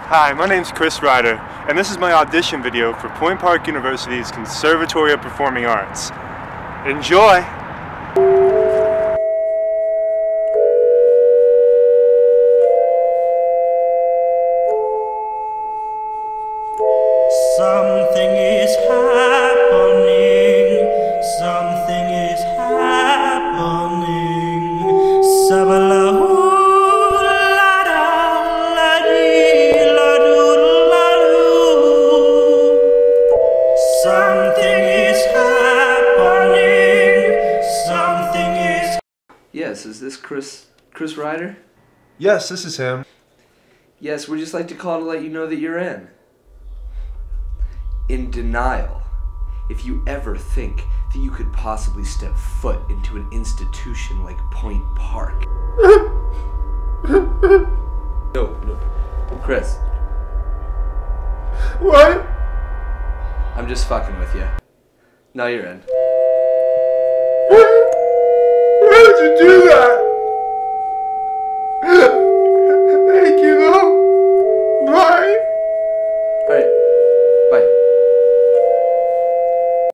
Hi, my name's Chris Ryder, and this is my audition video for Point Park University's Conservatory of Performing Arts. Enjoy! Something is happening, something is happening. Something is happening, something is... Yes, is this Chris Ryder? Yes, this is him. Yes, we'd just like to call to let you know that you're in denial. If you ever think that you could possibly step foot into an institution like Point Park. No. Chris. What? I'm just fucking with you. Now you're in. Why would you do